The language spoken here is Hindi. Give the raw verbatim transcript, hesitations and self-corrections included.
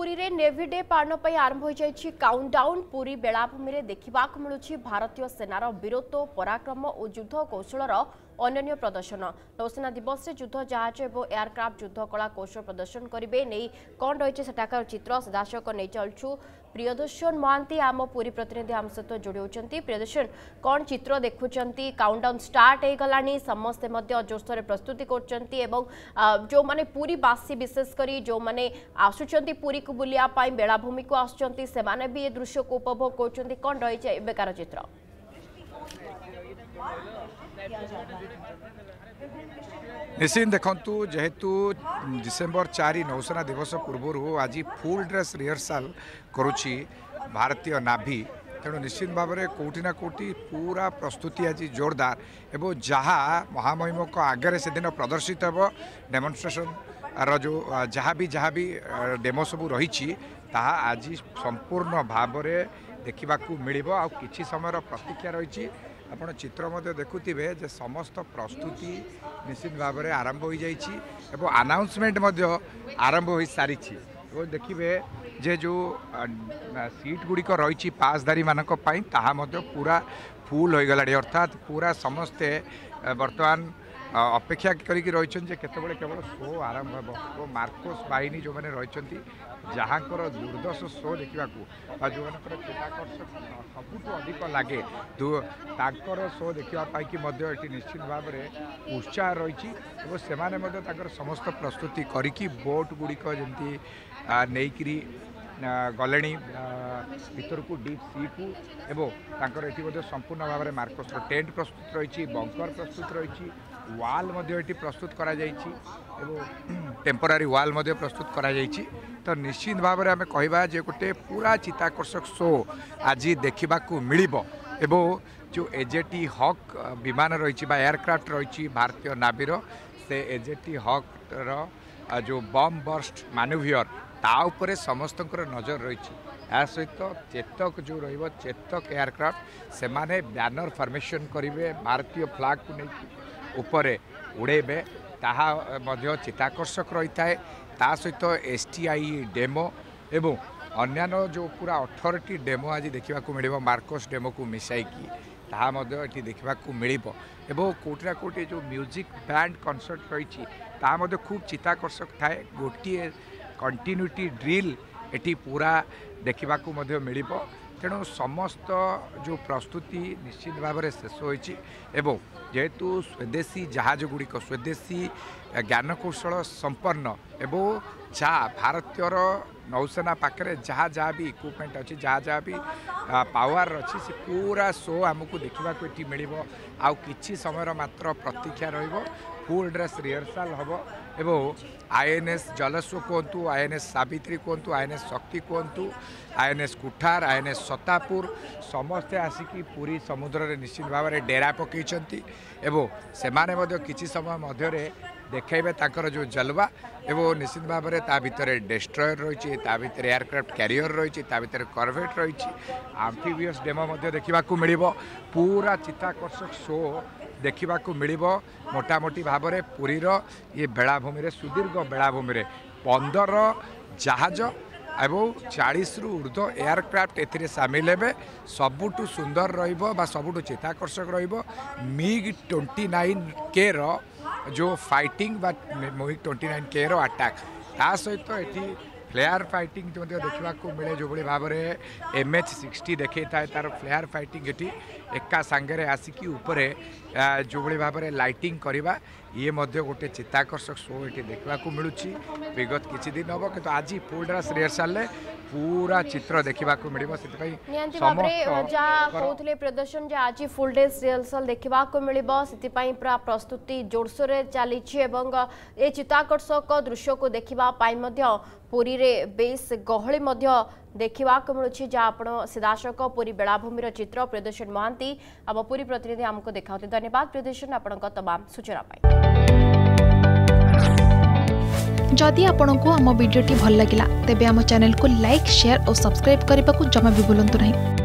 पुरी रे नेवी डे पालन पर आरंभ हो जाइछि काउंटडाउन। पुरी बेलाभूमि रे देखिबाक मिलुछि भारतीय सेनार वीरत्व पराक्रम और युद्ध कौशलर अनन्य प्रदर्शन। नौसेना दिवस युद्ध जहाज और एयरक्राफ्ट युद्ध कला कौशल प्रदर्शन करेंगे नहीं कौन रही सेठाकर चित्र सीधासख नहीं चलु। प्रियदर्शन महांती आम पुरी प्रतिनिधि आम सहित जोड़ी होती। प्रियदर्शन कौन चित्र देखुं काउंटडाउन स्टार्ट हो गलानी समस्ते जोरसोर प्रस्तुति कर जो माने पुरी बासी विशेषकर जो माने आसुचंती पुरी को बुलिया बेलाभूमि को आसुचंती से माने भी ये दृश्य को उपभोग कर कौन रही है एबेकार चित्र। निश्चित देखु जेहेतु डिसेम्बर चार नौसेना दिवस पूर्व आज फुल ड्रेस रिहर्सल करुच्ची भारतीय नाभी तेणु निश्चित भाव में कौटिना कौटि पूरा प्रस्तुति आज जोरदार एवं जहाँ महामहिम को आगे से दिन प्रदर्शित हो डेमोन्स्ट्रेशन रो जहाँ भी जहाँ भी डेमो सब रही आज संपूर्ण भाव में देखा मिल कि समय प्रतीक्षा रही। आपण चित्र मध्य देखुथिबे जे समस्त प्रस्तुति निश्चित भाव में आरंभ हो जाइछि एवं अनाउंसमेंट मध्य आरंभ हो सारी देखिए जे जो सीट गुड़िक रही पासधारी मानक पई ताहा मध्य पूरा फुल हो गला अर्थात पूरा समस्ते वर्तमान अपेक्षा करिक रही केतबेले केवल शो आरंभ हो मार्कोस बाहिनी जो मैंने रही जहाँकर दुर्दश शो देखा जो चिताकर्षक सबुठ अधिक लगे तांकर शो देखापी निश्चित भाव में उत्साह रही से समस्त प्रस्तुति करी बोट गुड़िक जमी नहीं गले भीतर को डीप सी को एवं ये संपूर्ण भाव में मार्कोस टेंट प्रस्तुत रही बंकर प्रस्तुत रही वाल ये प्रस्तुत करा जाइछि एवं टेम्पोरारी वाल प्रस्तुत करा जाइछि। तो निश्चित भाव में आम कहवा जे गोटे पूरा चिताकर्षक शो आज देखा मिलिबो एवं जो एजेटी हक विमान रही एयरक्राफ्ट रही भारतीय नावीर से एजेटी हक रो जो बम बर्स्ट मैन्यूवर ता उपरे समस्त नजर रही सहित चेतक जो रही चेतक एयरक्राफ्ट से माने बैनर फॉर्मेशन करेंगे भारतीय फ्लैग को नहीं उपरे उड़ेबे ताहा मध्य चिताकर्षक रही थाए ता सहित एसटीआई डेमो एवं अन्यान्य जो पूरा अठारह डेमो आज देखा मिल मार्कोस डेमो को मिसाइकी ताहा मध्य एटी देखा मिल एवं कोटिना कोटी जो म्यूजिक बैंड कॉन्सर्ट रही ताहा मध्य खूब चिताकर्षक थाए गोटे कंटिन्यूटी ड्रिल एटी पूरा देखा मिल तेणु समस्त जो प्रस्तुति निश्चित भाव में शेष होती एवं जेहेतु स्वदेशी जहाज गुड़िक स्वदेशी ज्ञानकौशल संपन्न एवं जहाँ भारतीय नौसेना पाखे जहाँ जहाँ भी इक्विपमेंट अच्छी जहाँ जहाँ भी पावर अच्छी से पूरा शो आमको देखा मिल आउ किछि समय मात्र प्रतीक्षा रहिबो फुल ड्रेस रिहर्सल हम एवं आईएनएस जलस्व कहतु आईएनएस सावित्री कहतु आईएनएस शक्ति कहतु आईएनएस कुठार आईएनएस सतापुर समस्ते आसिकी पूरी समुद्र रे निश्चित भाव में डेरा पकईचंती एवं सेमाने किछि समय मध्य देखेबे तांकर जो जलवा एवं निश्चित भाव में ता भितर डेस्ट्रयर रही ता भितर एयरक्राफ्ट कैरियर रही ता भितर करवेट रही आम्फिबियस डेमो देखा मिल पूरा चिताकर्षक शो देखा मिल मोटामोटी भाव में पुरीर ये बेलाभूमि सुदीर्घ बेलाभूमि में पंदर जहाज एवं चालीस रु ऊर्ध एयरक्राफ्ट ए सामिल हे सबुठ सुंदर रबुठ चिताकर्षक मिग ट्वेंटी नाइन के रो जो फाइटिंग बा मिग ट्वेंटी नाइन के रो अटैक ता सहित ये फ्लेयर फाइटिंग जो देखा मिले जो भाव में एम एच सिक्सटी देखे था तार फ्लेयर फाइटिंग ये एका सांगे आसिकी उपरे जो भाव में लाइटिंग करवा ये गोटे चिताकर्षक शो ये देखा मिलूँ विगत किसी दिन हम कि आज फुल ड्रेस रिहर्सल पूरा चित्र देखा मिल प्रदर्शन आज फुल ड्रेस रिहर्सल देखा मिल पूरा प्रस्तुति जोरसोर चली ये चिताकर्षक दृश्य को देखा पुरी रे बेस गहली देखा मिलूँ जहाँ आप सीधासख पुरी बेलाभूमि चित्र प्रियदर्शन महांती आम पुरी प्रतिनिधि आमको देखा। धन्यवाद प्रियदर्शन आपण तमाम सूचना पाई। जदि आपंक आम भिडी भल लगा तेब आम चैनल को लाइक शेयर और सब्सक्राइब करने को जमा भी भूलु नहीं।